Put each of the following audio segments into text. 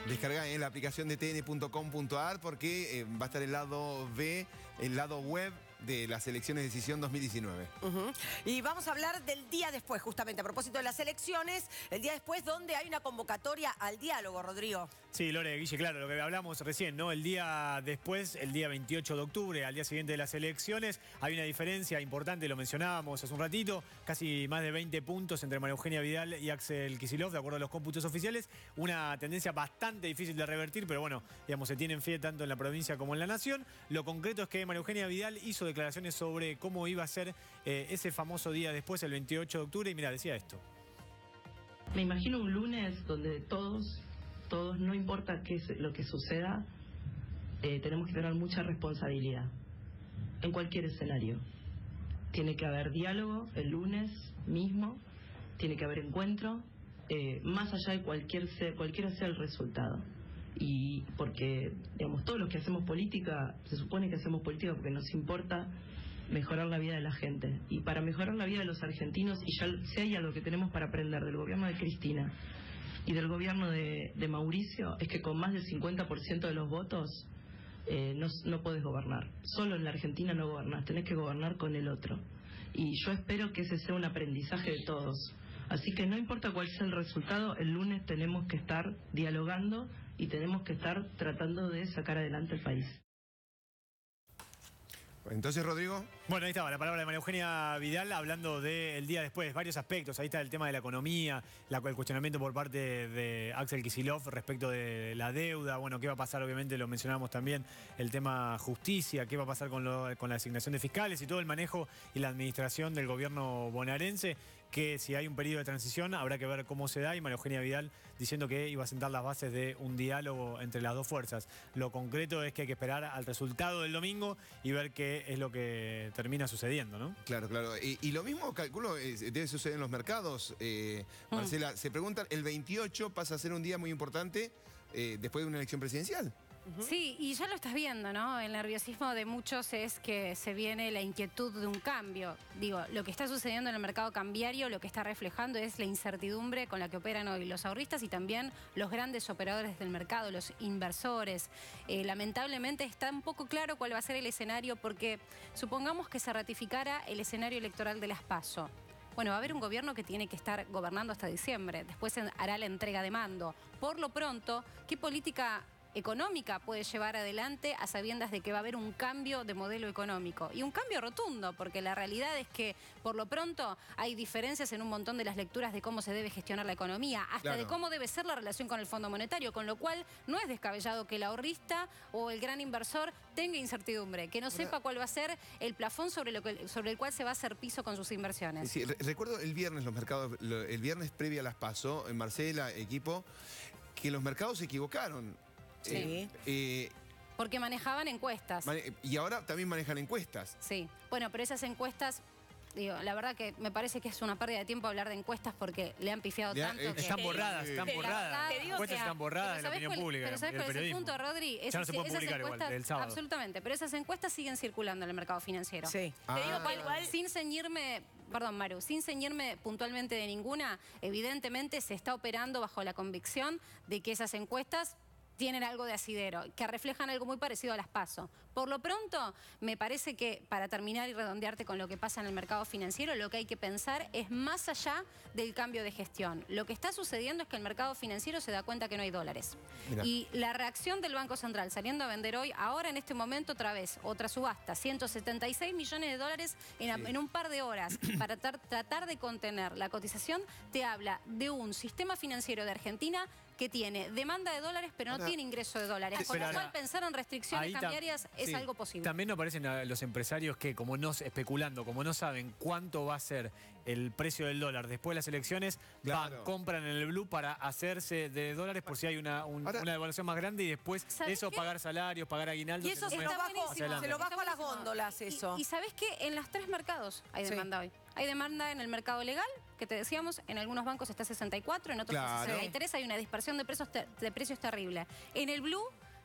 Descarga en la aplicación de tn.com.ar porque va a estar el lado B, el lado web de las elecciones de decisión 2019. Y vamos a hablar del día después, justamente, a propósito de las elecciones, el día después donde hay una convocatoria al diálogo, Rodrigo. Sí, Lore, Guille, claro, lo que hablamos recién, ¿no? El día después, el día 28 de octubre, al día siguiente de las elecciones, hay una diferencia importante, lo mencionábamos hace un ratito, casi más de 20 puntos entre María Eugenia Vidal y Axel Kicillof, de acuerdo a los cómputos oficiales, una tendencia bastante difícil de revertir, pero bueno, digamos, se tienen fe tanto en la provincia como en la nación. Lo concreto es que María Eugenia Vidal hizo declaraciones sobre cómo iba a ser ese famoso día después, el 28 de octubre, y mira, decía esto. Me imagino un lunes donde todos, no importa qué es lo que suceda, tenemos que tener mucha responsabilidad en cualquier escenario. Tiene que haber diálogo el lunes mismo, tiene que haber encuentro, más allá de cualquiera sea el resultado. Y porque, digamos, todos los que hacemos política, se supone que hacemos política porque nos importa mejorar la vida de la gente. Y para mejorar la vida de los argentinos, y ya si hay algo que tenemos para aprender del gobierno de Cristina y del gobierno de Mauricio, es que con más del 50% de los votos no podés gobernar. Solo en la Argentina no gobernás, tenés que gobernar con el otro. Y yo espero que ese sea un aprendizaje de todos. Así que no importa cuál sea el resultado, el lunes tenemos que estar dialogando y tenemos que estar tratando de sacar adelante el país. Entonces, Rodrigo. Bueno, ahí estaba la palabra de María Eugenia Vidal hablando del día después, varios aspectos. Ahí está el tema de la economía, el cuestionamiento por parte de Axel Kicillof respecto de la deuda. Bueno, qué va a pasar, obviamente, lo mencionamos también, el tema justicia, qué va a pasar con la asignación de fiscales y todo el manejo y la administración del gobierno bonaerense, que si hay un periodo de transición habrá que ver cómo se da, y María Eugenia Vidal diciendo que iba a sentar las bases de un diálogo entre las dos fuerzas. Lo concreto es que hay que esperar al resultado del domingo y ver qué es lo que termina sucediendo, ¿no? Claro, claro. Y lo mismo, calculo, debe suceder en los mercados. Marcela, se preguntan, el 28 pasa a ser un día muy importante después de una elección presidencial. Sí, y ya lo estás viendo, ¿no? El nerviosismo de muchos es que se viene la inquietud de un cambio. Digo, lo que está sucediendo en el mercado cambiario, lo que está reflejando es la incertidumbre con la que operan hoy los ahorristas y también los grandes operadores del mercado, los inversores. Lamentablemente está un poco claro cuál va a ser el escenario, porque supongamos que se ratificara el escenario electoral de las PASO. Bueno, va a haber un gobierno que tiene que estar gobernando hasta diciembre. Después hará la entrega de mando. Por lo pronto, ¿qué política económica puede llevar adelante a sabiendas de que va a haber un cambio de modelo económico? Y un cambio rotundo, porque la realidad es que por lo pronto hay diferencias en un montón de las lecturas de cómo se debe gestionar la economía, hasta de cómo debe ser la relación con el Fondo Monetario, con lo cual no es descabellado que el ahorrista o el gran inversor tenga incertidumbre, que no sepa cuál va a ser el plafón sobre el cual se va a hacer piso con sus inversiones. Sí, recuerdo el viernes, el viernes previo a las PASO, en Marcela, equipo, que los mercados se equivocaron. Sí. Porque manejaban encuestas. Y ahora también manejan encuestas. Sí. Bueno, pero esas encuestas, digo, la verdad que me parece que es una pérdida de tiempo hablar de encuestas porque le han pifiado tanto. Están borradas, están borradas. Las encuestas están borradas de la opinión pública. Pero ¿sabes cuál es el punto, Rodri? Ya no se puede publicar igual, el sábado. Absolutamente, pero esas encuestas siguen circulando en el mercado financiero. Sí. Te digo, igual, sin ceñirme... Perdón, Maru, sin ceñirme puntualmente de ninguna, evidentemente se está operando bajo la convicción de que esas encuestas tienen algo de asidero, que reflejan algo muy parecido a las PASO. Por lo pronto, me parece que, para terminar y redondearte con lo que pasa en el mercado financiero, lo que hay que pensar es más allá del cambio de gestión. Lo que está sucediendo es que el mercado financiero se da cuenta que no hay dólares. Mirá. Y la reacción del Banco Central saliendo a vender hoy, ahora en este momento otra vez, otra subasta, 176 millones de dólares en un par de horas, para tratar de contener la cotización, te habla de un sistema financiero de Argentina que tiene demanda de dólares, pero no tiene ingreso de dólares. Con lo cual, pensar en restricciones cambiarias es algo posible. También nos parecen los empresarios que, como no especulando, como no saben cuánto va a ser el precio del dólar después de las elecciones, compran en el blue para hacerse de dólares por si hay una devaluación más grande y después eso, pagar salarios, pagar aguinaldos. Y eso se lo bajo a las góndolas, eso. Y ¿sabés qué? En los tres mercados hay demanda hoy. Hay demanda en el mercado legal, que te decíamos, en algunos bancos está 64, en otros 63, hay una dispersión de precios terrible. En el blue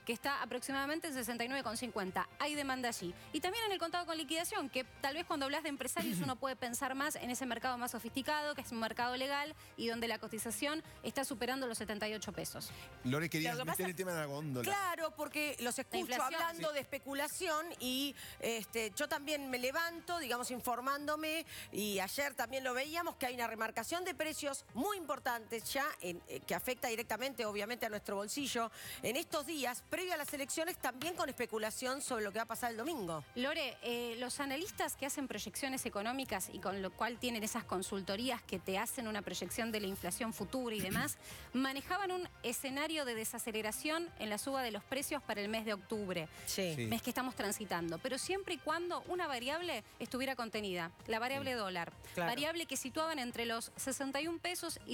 que está aproximadamente en 69,50. Hay demanda allí. Y también en el contado con liquidación, que tal vez cuando hablas de empresarios uno puede pensar más en ese mercado más sofisticado, que es un mercado legal y donde la cotización está superando los 78 pesos. Lore, querías Lo que meter pasa- el tema de la góndola. Claro, porque los escucho inflación. hablando de especulación y yo también me levanto, digamos, informándome, y ayer también lo veíamos, que hay una remarcación de precios muy importantes ya, que afecta directamente, obviamente, a nuestro bolsillo en estos días, previo a las elecciones, también con especulación sobre lo que va a pasar el domingo. Lore, los analistas que hacen proyecciones económicas y con lo cual tienen esas consultorías que te hacen una proyección de la inflación futura y demás, manejaban un escenario de desaceleración en la suba de los precios para el mes de octubre. Sí. Sí. Mes que estamos transitando, pero siempre y cuando una variable estuviera contenida, la variable dólar, Claro. variable que situaban entre los 61 pesos y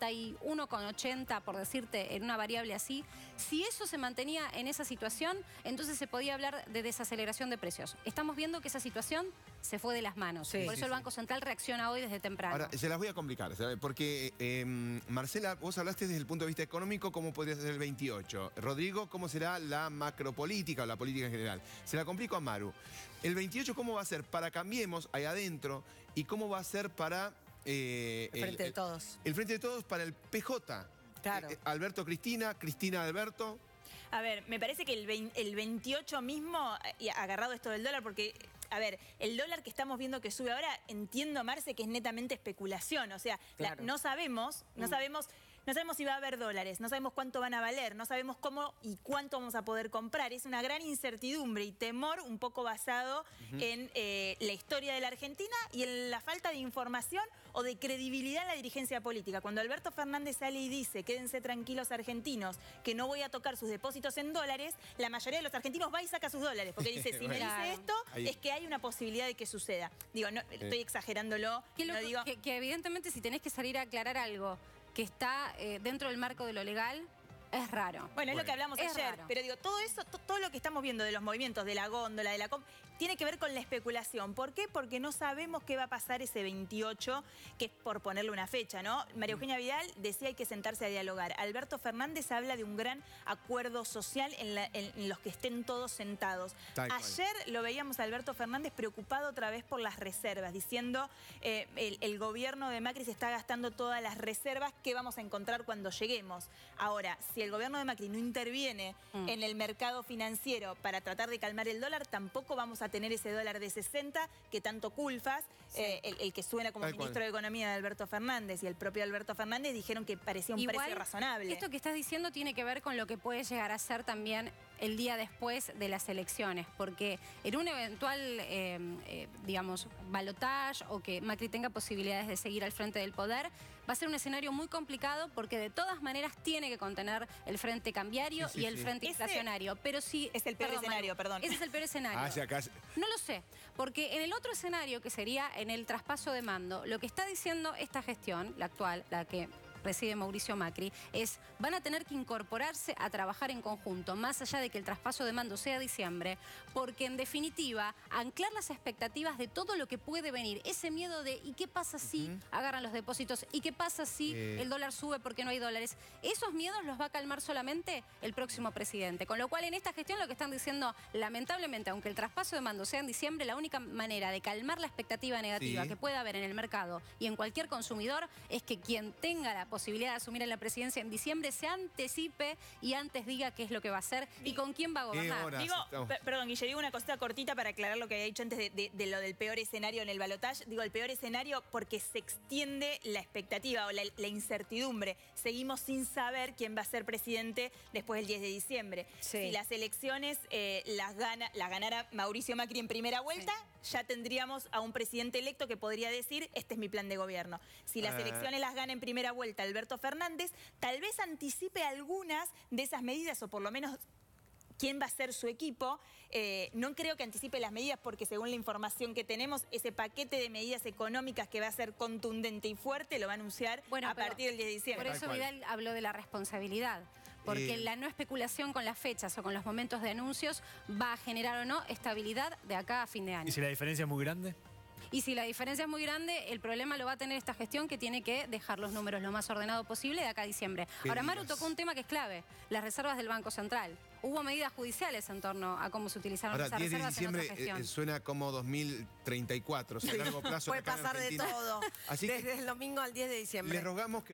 61,80, por decirte, en una variable así. Si eso se mantenía en esa situación, entonces se podía hablar de desaceleración de precios. Estamos viendo que esa situación se fue de las manos. Sí. Por eso Sí, el Banco Central reacciona hoy desde temprano. Ahora, se las voy a complicar, ¿sabe? Porque, Marcela, vos hablaste desde el punto de vista económico cómo podría ser el 28. Rodrigo, cómo será la macropolítica o la política en general. Se la complico a Maru. El 28, ¿cómo va a ser para Cambiemos ahí adentro? ¿Y cómo va a ser para... Frente de todos. El Frente de Todos para el PJ. Claro. Alberto Cristina, Cristina Alberto. A ver, me parece que el 28 mismo, y agarrado esto del dólar, porque, a ver, el dólar que estamos viendo que sube ahora, entiendo, Marce, que es netamente especulación. O sea, Claro. no sabemos si va a haber dólares, no sabemos cuánto van a valer, no sabemos cómo y cuánto vamos a poder comprar. Es una gran incertidumbre y temor un poco basado en la historia de la Argentina y en la falta de información o de credibilidad en la dirigencia política. Cuando Alberto Fernández sale y dice, quédense tranquilos argentinos, que no voy a tocar sus depósitos en dólares, la mayoría de los argentinos va y saca sus dólares, porque dice, si me Claro. dice esto, Ahí. es que hay una posibilidad de que suceda. Digo, no, estoy exagerándolo, Qué no loco, digo... que evidentemente si tenés que salir a aclarar algo que está dentro del marco de lo legal, es raro. Bueno, es lo que hablamos es ayer, raro. pero digo, todo eso, todo lo que estamos viendo de los movimientos, de la góndola, de la tiene que ver con la especulación. ¿Por qué? Porque no sabemos qué va a pasar ese 28, que es por ponerle una fecha, ¿no? María Eugenia Vidal decía hay que sentarse a dialogar. Alberto Fernández habla de un gran acuerdo social en los que estén todos sentados. Tal cual. Ayer lo veíamos a Alberto Fernández preocupado otra vez por las reservas, diciendo el gobierno de Macri se está gastando todas las reservas que vamos a encontrar cuando lleguemos. Ahora, si el gobierno de Macri no interviene en el mercado financiero para tratar de calmar el dólar, tampoco vamos a tener ese dólar de 60 que tanto culpas, el que suena como Tal cual. ministro de Economía de Alberto Fernández y el propio Alberto Fernández dijeron que parecía un Igual, precio razonable. Esto que estás diciendo tiene que ver con lo que puede llegar a ser también el día después de las elecciones, porque en un eventual, digamos, balotaje o que Macri tenga posibilidades de seguir al frente del poder, va a ser un escenario muy complicado porque de todas maneras tiene que contener el frente cambiario Sí, sí, y el sí. frente Ese inflacionario. Pero si, es el peor Manu, escenario, perdón. Ese es el peor escenario. Ah, sí, acá... No lo sé, porque en el otro escenario, que sería en el traspaso de mando, lo que está diciendo esta gestión, la actual, la que preside Mauricio Macri, es van a tener que incorporarse a trabajar en conjunto, más allá de que el traspaso de mando sea diciembre, porque en definitiva, anclar las expectativas de todo lo que puede venir, ese miedo de ¿y qué pasa si agarran los depósitos? ¿Y qué pasa si el dólar sube porque no hay dólares? Esos miedos los va a calmar solamente el próximo presidente, con lo cual en esta gestión lo que están diciendo, lamentablemente, aunque el traspaso de mando sea en diciembre, la única manera de calmar la expectativa negativa Sí. que pueda haber en el mercado y en cualquier consumidor es que quien tenga la posibilidad de asumir en la presidencia en diciembre se anticipe y antes diga qué es lo que va a hacer y con quién va a gobernar. horas Digo, estamos? perdón, Guille, digo una cosita cortita para aclarar lo que había dicho antes de lo del peor escenario en el balotaje. Digo, el peor escenario porque se extiende la expectativa o la incertidumbre. Seguimos sin saber quién va a ser presidente después del 10 de diciembre. Sí. Si las elecciones las ganara Mauricio Macri en primera vuelta, ya tendríamos a un presidente electo que podría decir, este es mi plan de gobierno. Si las elecciones las gana en primera vuelta Alberto Fernández, tal vez anticipe algunas de esas medidas, o por lo menos quién va a ser su equipo. No creo que anticipe las medidas porque según la información que tenemos, ese paquete de medidas económicas que va a ser contundente y fuerte lo va a anunciar Bueno, a pero partir del 10 de diciembre. Por eso cual. Vidal habló de la responsabilidad. Porque la no especulación con las fechas o con los momentos de anuncios va a generar o no estabilidad de acá a fin de año. ¿Y si la diferencia es muy grande? Y si la diferencia es muy grande, el problema lo va a tener esta gestión que tiene que dejar los números lo más ordenado posible de acá a diciembre. Ahora, Maru tocó un tema que es clave, las reservas del Banco Central. Hubo medidas judiciales en torno a cómo se utilizaron Ahora, esas 10 de reservas en otra diciembre gestión. suena como 2034, o sea, a largo plazo. Puede acá en pasar de Argentina. todo, Así que desde el domingo al 10 de diciembre. le rogamos que